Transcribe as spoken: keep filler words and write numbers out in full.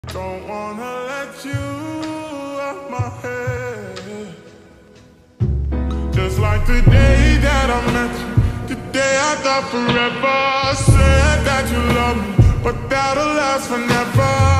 Don't wanna let you out my head. Just like the day that I met you, the day I thought forever. Said that you love me, but that'll last forever.